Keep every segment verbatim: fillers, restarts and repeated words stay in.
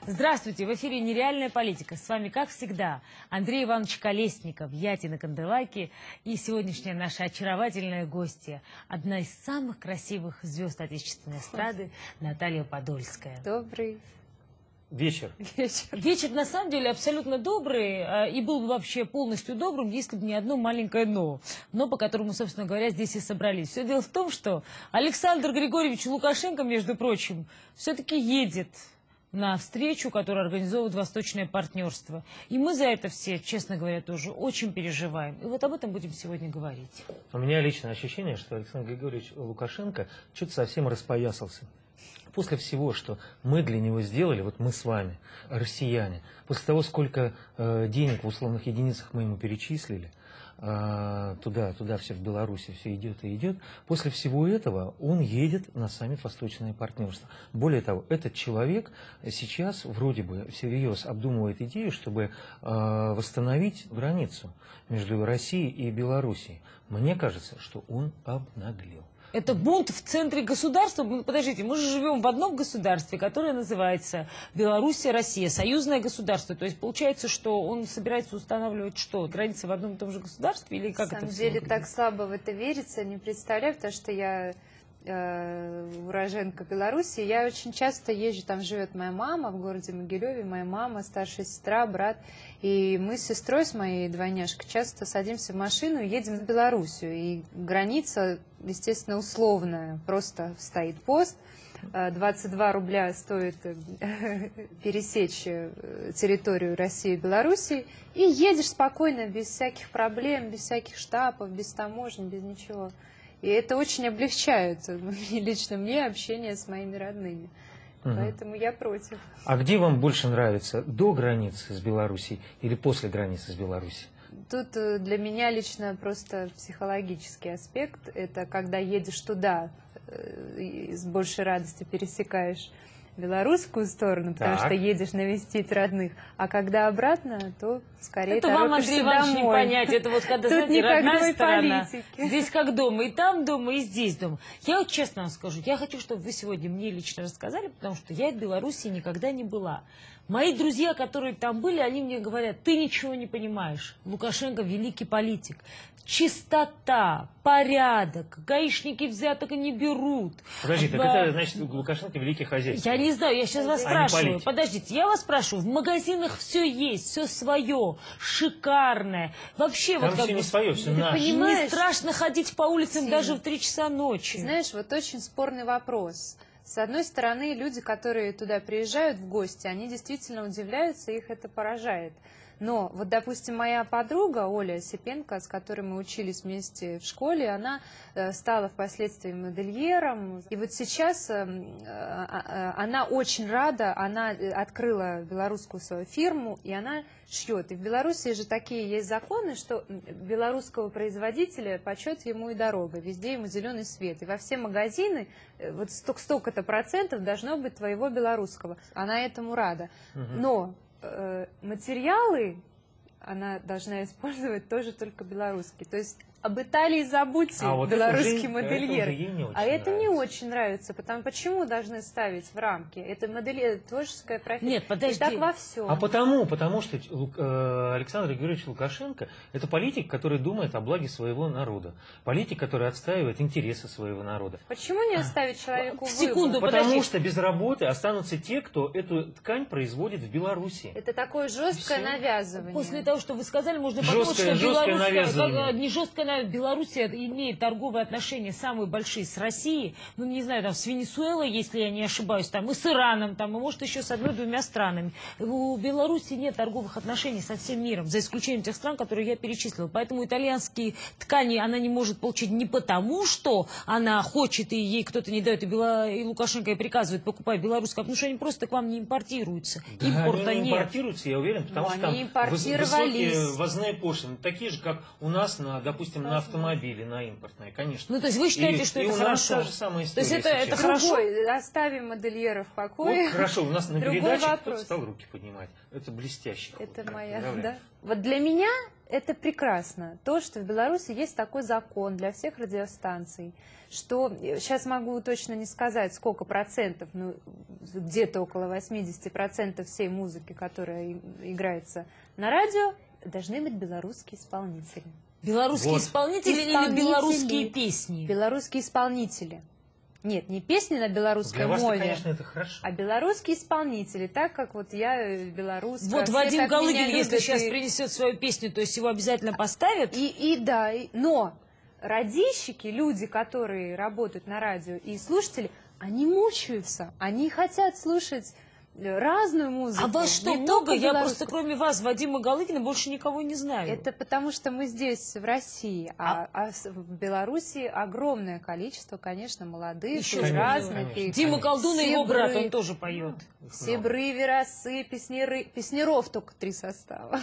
Здравствуйте, в эфире «Нереальная политика». С вами, как всегда, Андрей Иванович Колесников, я Тина Канделаки и сегодняшняя наша очаровательная гостья, одна из самых красивых звезд отечественной эстрады, Наталья Подольская. Добрый вечер. вечер. Вечер, на самом деле, абсолютно добрый, и был бы вообще полностью добрым, если бы не одно маленькое «но». Но, по которому, собственно говоря, здесь и собрались. Все дело в том, что Александр Григорьевич Лукашенко, между прочим, все-таки едет на встречу, которую организовывает Восточное партнерство. И мы за это все, честно говоря, тоже очень переживаем. И вот об этом будем сегодня говорить. У меня личное ощущение, что Александр Григорьевич Лукашенко что-то совсем распоясался. После всего, что мы для него сделали, вот мы с вами, россияне, после того, сколько э, денег в условных единицах мы ему перечислили, э, туда, туда все в Беларуси, все идет и идет, после всего этого он едет на саммит Восточное партнерство. Более того, этот человек сейчас вроде бы всерьез обдумывает идею, чтобы э, восстановить границу между Россией и Белоруссией. Мне кажется, что он обнаглел. Это бунт в центре государства. Подождите, мы же живем в одном государстве, которое называется Белоруссия, Россия, союзное государство. То есть получается, что он собирается устанавливать что? Границы в одном и том же государстве? Или как На это самом все деле выглядит? так слабо в это верится, не представляю, потому что я э, уроженка Беларуси. Я очень часто езжу, там живет моя мама в городе Могилеве, моя мама, старшая сестра, брат. И мы с сестрой, с моей двойняшкой, часто садимся в машину и едем в Белоруссию. И граница, естественно, условная. Просто стоит пост. двадцать два рубля стоит пересечь территорию России и Белоруссии. И едешь спокойно, без всяких проблем, без всяких штампов, без таможни, без ничего. И это очень облегчает лично мне общение с моими родными. Угу. Поэтому я против. А где вам больше нравится, до границы с Белоруссией или после границы с Белоруссией? Тут для меня лично просто психологический аспект. Это когда едешь туда, с большей радостью пересекаешь белорусскую сторону, потому так. что едешь навестить родных, а когда обратно, то скорее это вам, Андрей Иванович, не понять. Это вот когда, Тут знаете, родная сторона. Политики. Здесь как дома, и там дома, и здесь дома. Я вот честно вам скажу, я хочу, чтобы вы сегодня мне лично рассказали, потому что я в Беларуси никогда не была. Мои друзья, которые там были, они мне говорят: ты ничего не понимаешь. Лукашенко великий политик. Чистота, порядок, гаишники взяток не берут. Подожди, так это значит Лукашенко великий хозяин. Я не знаю, я сейчас вас а спрашиваю. Подождите, я вас спрашиваю, в магазинах все есть, все свое, шикарное. Вообще, там вот как все бы, не свое, все наше. Не страшно ходить по улицам Сильно. даже в три часа ночи. Знаешь, вот очень спорный вопрос. С одной стороны, люди, которые туда приезжают в гости, они действительно удивляются, их это поражает. Но вот, допустим, моя подруга Оля Осипенко, с которой мы учились вместе в школе, она стала впоследствии модельером. И вот сейчас она очень рада, она открыла белорусскую свою фирму, и она шьет. И в Беларуси же такие есть законы, что белорусского производителя почет ему и дорога, везде ему зеленый свет. И во все магазины вот столько-то процентов должно быть твоего белорусского. Она этому рада. Но материалы она должна использовать тоже только белорусские. То есть об Италии забудьте, а вот белорусский это модельер. Это а это нравится. не очень нравится. Потому почему должны ставить в рамки? Это модельер, творческая профессия. Нет, подожди. И так во всем. А потому, потому что э, Александр Григорьевич Лукашенко – это политик, который думает о благе своего народа. Политик, который отстаивает интересы своего народа. Почему не оставить человеку выбор? Секунду, Потому подожди. что без работы останутся те, кто эту ткань производит в Беларуси. Это такое жесткое Все. навязывание. После того, что вы сказали, можно Жесткое, подумать, что жесткое навязывание. как, не жесткое, Белоруссия имеет торговые отношения самые большие с Россией, ну, не знаю, там, с Венесуэлой, если я не ошибаюсь, там, и с Ираном, там, и, может, еще с одной-двумя странами. У Беларуси нет торговых отношений со всем миром, за исключением тех стран, которые я перечислила. Поэтому итальянские ткани она не может получить не потому, что она хочет, и ей кто-то не дает, и, Бело... и Лукашенко ей приказывает покупать белорусское, а потому что они просто к вам не импортируются. Да, Импорта они не нет. импортируются, я уверен, потому Ну, что там они выс- высокие импортировались. ввозные пошлины, такие же, как у нас, на, допустим, на автомобили, на импортные, конечно. Ну, то есть вы считаете, и, что и это у нас хорошо? та же самая То есть история это, это сейчас. хорошо? Другой, оставим модельера в покое. Вот хорошо, у нас на Другой передаче вопрос. кто-то стал руки поднимать. Это блестяще. Это Вот, моя, правда? да. Вот для меня это прекрасно. То, что в Беларуси есть такой закон для всех радиостанций, что сейчас могу точно не сказать, сколько процентов, ну, где-то около восьмидесяти процентов всей музыки, которая играется на радио, должны быть белорусские исполнители. Белорусские Вот. исполнители, Исполнители. или белорусские песни? Белорусские исполнители. Нет, не песни на белорусской Для вас, мове, конечно, это хорошо. а белорусские исполнители, так как вот я белорусская. Вот все Вадим так меня Галыгин, если любят, сейчас и- принесет свою песню, то есть его обязательно поставят? И, и да, и- но радищики, люди, которые работают на радио, и слушатели, они мучаются, они хотят слушать разную музыку. А вас что, не много? только Я белорусскую. просто кроме вас, Вадима Галыгина, больше никого не знаю. Это потому, что мы здесь, в России, а, а с- в Беларуси огромное количество, конечно, молодых, Еще из конечно, разных. конечно. и Дима Колдун и его Себры. брат, он тоже поет. Себры, верасы, песнеры, песнеров только три состава.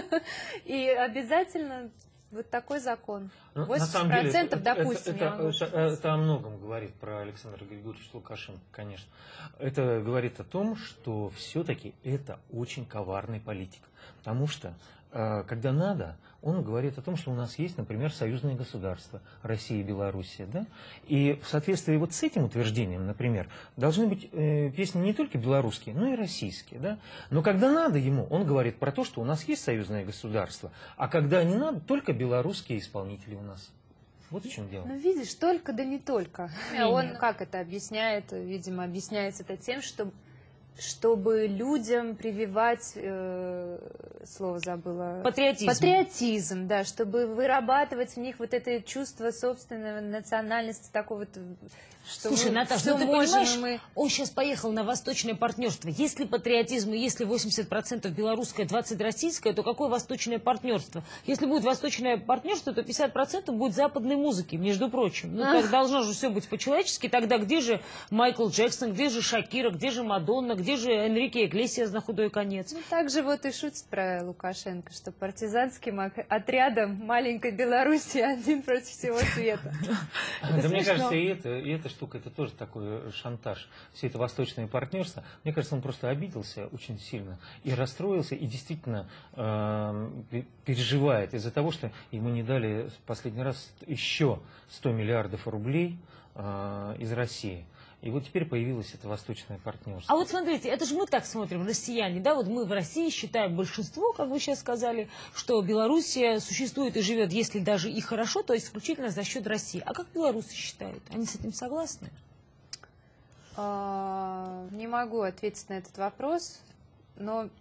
И обязательно вот такой закон. Ну, на восемьдесят самом деле, процентов, это- допустим, это, я могу это, сказать. это о многом говорит про Александра Григорьевича Лукашенко, конечно. Это говорит о том, что все-таки это очень коварный политик. Потому что, э, когда надо, он говорит о том, что у нас есть, например, союзные государства, Россия и Белоруссия. Да? И в соответствии вот с этим утверждением, например, должны быть э, песни не только белорусские, но и российские. Да? Но когда надо ему, он говорит про то, что у нас есть союзное государство, а когда не надо, только белорусские исполнители у нас. Вот в чем дело. Ну, видишь, только да не только. Не, Он не. как это объясняет? Видимо, объясняется это тем, что чтобы людям прививать, э, слово забыла, Патриотизм. патриотизм, да, чтобы вырабатывать в них вот это чувство собственной национальности, такой вот, что Слушай, мы Наташа, всё ну ты можем, понимаешь, и мы... он сейчас поехал на восточное партнерство. Если патриотизм и если восемьдесят процентов белорусское, двадцать процентов российское, то какое восточное партнерство? Если будет восточное партнерство, то пятьдесят процентов будет западной музыки, между прочим. Ну, так должно же все быть по-человечески. Тогда где же Майкл Джексон, где же Шакира, где же Мадонна, где же Энрике Иглесиас на худой конец? Ну, так же вот и шутит про Лукашенко, что партизанским ок- отрядом маленькой Беларуси один против всего света. Да, мне смешно. кажется, и, это, и эта штука, это тоже такой шантаж. Все это восточное партнерство. Мне кажется, он просто обиделся очень сильно и расстроился, и действительно э, переживает из-за того, что ему не дали в последний раз еще сто миллиардов рублей э, из России. И вот теперь появилось это восточное партнерство. А вот смотрите, это же мы так смотрим, россияне, да, вот мы в России считаем большинство, как вы сейчас сказали, что Белоруссия существует и живет, если даже и хорошо, то исключительно за счет России. А как белорусы считают? Они с этим согласны? А, Не могу ответить на этот вопрос, но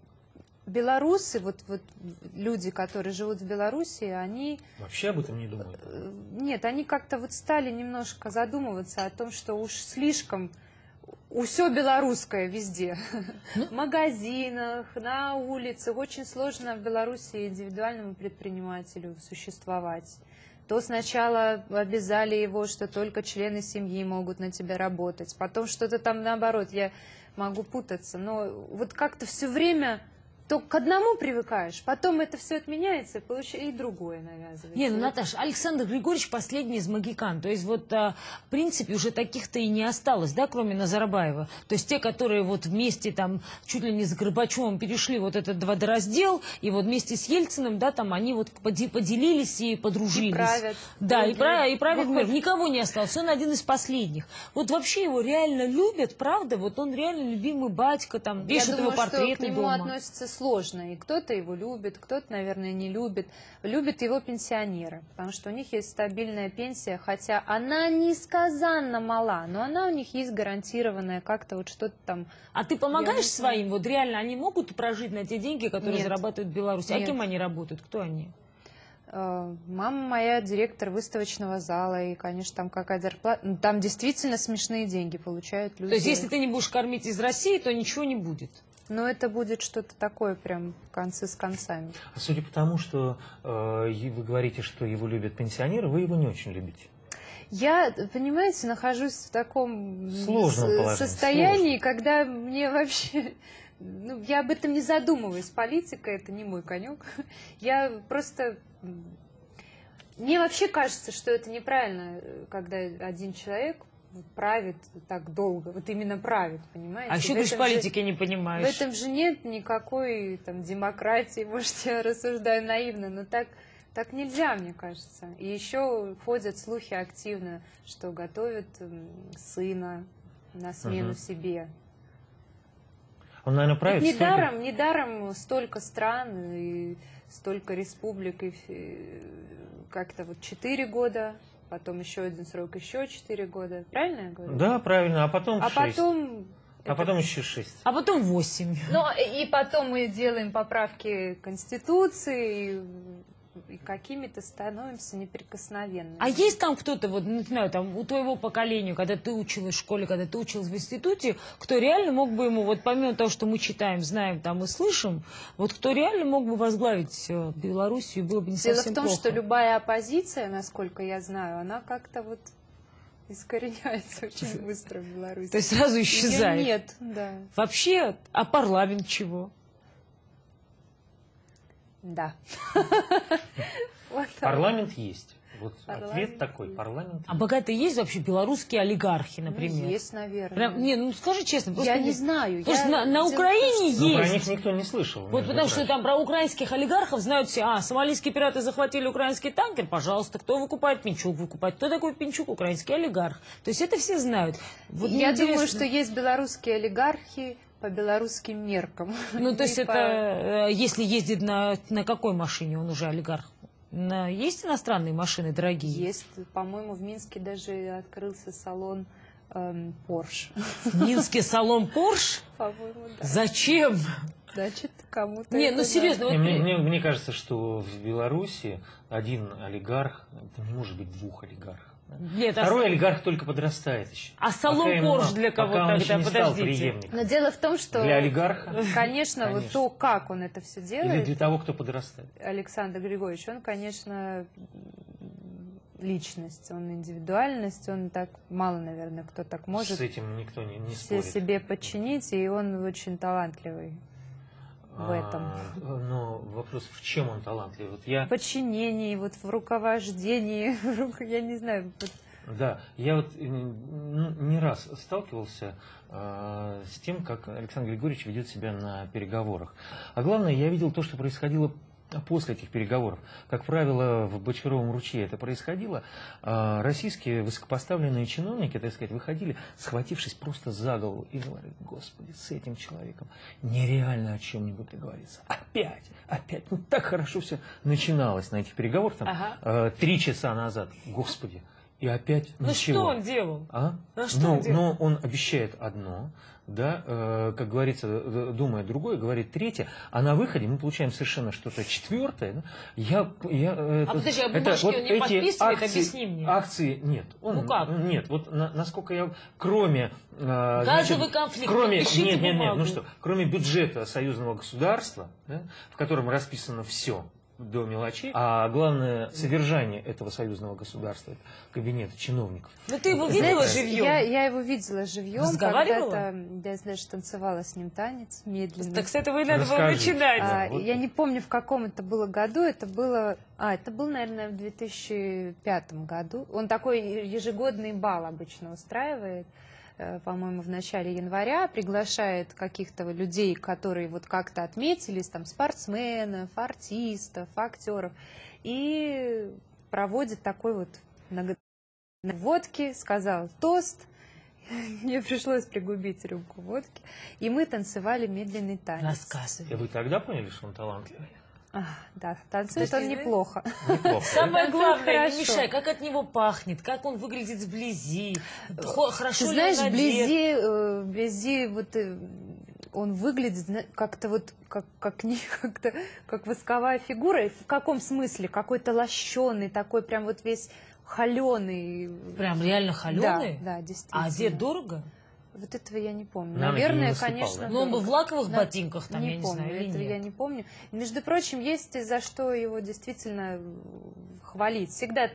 белорусы, вот, вот люди, которые живут в Беларуси, они... Вообще об этом не думают. э, Нет, они как-то вот стали немножко задумываться о том, что уж слишком все белорусское везде. В магазинах, на улицах. Очень сложно в Беларуси индивидуальному предпринимателю существовать. То сначала обязали его, что только члены семьи могут на тебя работать. Потом что-то там наоборот, я могу путаться. Но вот как-то все время... То к одному привыкаешь, потом это все отменяется, и другое навязывается. Не, ну, Наташа, Александр Григорьевич последний из магикан. То есть вот, а, в принципе, уже таких-то и не осталось, да, кроме Назарбаева. То есть те, которые вот вместе там чуть ли не с Горбачевым перешли вот этот водораздел, и вот вместе с Ельциным, да, там они вот поди- поделились и подружились. И правят. Да, и, Другие. прав, и правит мир. Выходит. Никого не осталось. Он один из последних. Вот вообще его реально любят, правда? Вот он реально любимый батька, там, Я вешают его думаю, что к портреты нему дома. относятся сложно. И кто-то его любит, кто-то, наверное, не любит. Любят его пенсионеры, потому что у них есть стабильная пенсия, хотя она несказанно мала, но она у них есть гарантированная, как-то вот что-то там. А ты помогаешь Я не знаю. своим? Вот реально они могут прожить на те деньги, которые Нет. зарабатывают в Беларуси? А Нет. кем они работают? Кто они? Э, Мама моя директор выставочного зала, и, конечно, там какая зарплата. Ну, там действительно смешные деньги получают люди. То есть если ты не будешь кормить из России, то ничего не будет? Но это будет что-то такое прям концы с концами. А судя по тому, что э, и вы говорите, что его любят пенсионеры, вы его не очень любите. Я, понимаете, нахожусь в таком Сложном с- положении, состоянии, когда мне вообще... Ну, я об этом не задумываюсь. Политика — это не мой конек. Я просто... Мне вообще кажется, что это неправильно, когда один человек правит так долго, вот именно правит, понимаете? А еще, говоришь, политики не понимаешь. В этом же нет никакой там демократии, может, я рассуждаю наивно, но так, так нельзя, мне кажется. И еще ходят слухи активно, что готовят сына на смену угу. себе. Он, наверное, правит. Недаром, столько... недаром столько стран и столько республик, и как-то вот четыре года. Потом еще один срок, еще четыре года. Правильно я говорю? Да, правильно. А потом а шесть. Потом... А это... потом еще шесть. А потом восемь. Ну, и потом мы делаем поправки Конституции, и, и какими-то становимся неприкосновенными. А есть там кто-то, вот, не знаю, там, у твоего поколения, когда ты училась в школе, когда ты училась в институте, кто реально мог бы ему, вот помимо того, что мы читаем, знаем там и слышим, вот кто реально мог бы возглавить Белоруссию, было бы не Дело совсем в том, плохо. что любая оппозиция, насколько я знаю, она как-то вот искореняется очень быстро в Беларуси. То есть сразу исчезает? Её нет, да. Вообще, а парламент чего? Да. Парламент есть. Вот Парламент ответ такой, есть. парламент. А богатые есть вообще белорусские олигархи, например? Ну, есть, наверное. Прям, не, ну скажи честно. Я не знаю. Потому я... что на, на Украине Но есть. про них никто не слышал. Вот потому что там про украинских олигархов знают все. А, сомалийские пираты захватили украинский танкер, пожалуйста, кто выкупает? Пинчук выкупает. Кто такой Пинчук? Украинский олигарх. То есть это все знают. Вот я интересно. думаю, что есть белорусские олигархи по белорусским меркам. Ну, то есть И это, по... если ездит на, на какой машине, он уже олигарх? На... Есть иностранные машины дорогие? Есть. По-моему, в Минске даже открылся салон эм, Porsche. В Минске салон Porsche? По-моему, да. Зачем? Значит, кому-то... Не, ну серьезно. Не, Вот... мне, мне, мне кажется, что в Беларуси один олигарх, это не может быть двух олигархов. Нет, Второй а... олигарх только подрастает еще. А салон Porsche для кого пока он тогда? еще не стал Подождите. преемником. Но дело в том, что... Для олигарха? Конечно, Конечно. вот то, как он это все Или делает, для того, кто подрастает? Александр Григорьевич, он, конечно, личность, он индивидуальность, он так мало, наверное, кто так может С этим никто не, не все спорит. себе подчинить, и он очень талантливый в этом. А, но вопрос, в чем он талантливый? Вот я... В подчинении, вот в руковождении, я не знаю. Вот. Да, я вот ну, не раз сталкивался э, с тем, как Александр Григорьевич ведет себя на переговорах. А главное, я видел то, что происходило после этих переговоров. Как правило, в Бочаровом ручье это происходило. Э, российские высокопоставленные чиновники, так сказать, выходили, схватившись просто за голову, и говорили: Господи, с этим человеком нереально о чем-нибудь договориться. Опять, опять. Ну так хорошо все начиналось на этих переговорах, там, Ага. э, три часа назад. Господи. И опять Ну ничего. что он делал? А? Ну, что но, он делал? но он обещает одно, да, э, как говорится, думает другое, говорит третье, а на выходе мы получаем совершенно что-то четвертое. Да? Я, я, А это, подожди, а это, бумажки вот он не эти подписывает? акции, Объясни мне. Акции нет. Он, Ну как? Нет, вот на, насколько я, кроме... э, Газовый значит, конфликт, кроме, подпишите нет, нет, нет, бумагу. ну что, кроме бюджета союзного государства, да, в котором расписано все, до мелочей, а главное содержание этого союзного государства, это кабинет чиновников. Ну ты его Вот видела это- живьем? Я, я его видела живьем. Разговаривала? Когда-то, я, знаешь, танцевала с ним танец медленно. Так с этого и надо было Расскажи. начинать. Да, А, вот я это. не помню, в каком это было году. Это было, а, это был, наверное, в две тысячи пятом году. Он такой ежегодный бал обычно устраивает, э, по-моему, в начале января, приглашает каких-то людей, которые вот как-то отметились, там, спортсменов, артистов, актеров, и проводит такой вот много... водки, сказал тост. Мне пришлось пригубить рюмку водки, и мы танцевали медленный танец. Рассказывай. И вы тогда поняли, что он талантливый? А, да, танцует То он есть, неплохо. Неплохо. Самое Танцует главное, не хорошо. мешай, как от него пахнет, как он выглядит вблизи, хо- хорошо Ты ли знаешь, он одет. вблизи, э, вблизи вот э, он выглядит зна- как-то вот как как не как-то как восковая фигура. В каком смысле? Какой-то лощеный, такой прям вот весь холеный. Прям реально холеный? Да, да, действительно. А одет дорого? Вот этого я не помню. На ноги не Наверное, насыпал, конечно. да? Ну, он бы дорого. в лаковых На- ботинках, там, не я не помню, знаю, или этого я нет. не помню. Между прочим, есть за что его действительно хвалить. Всегда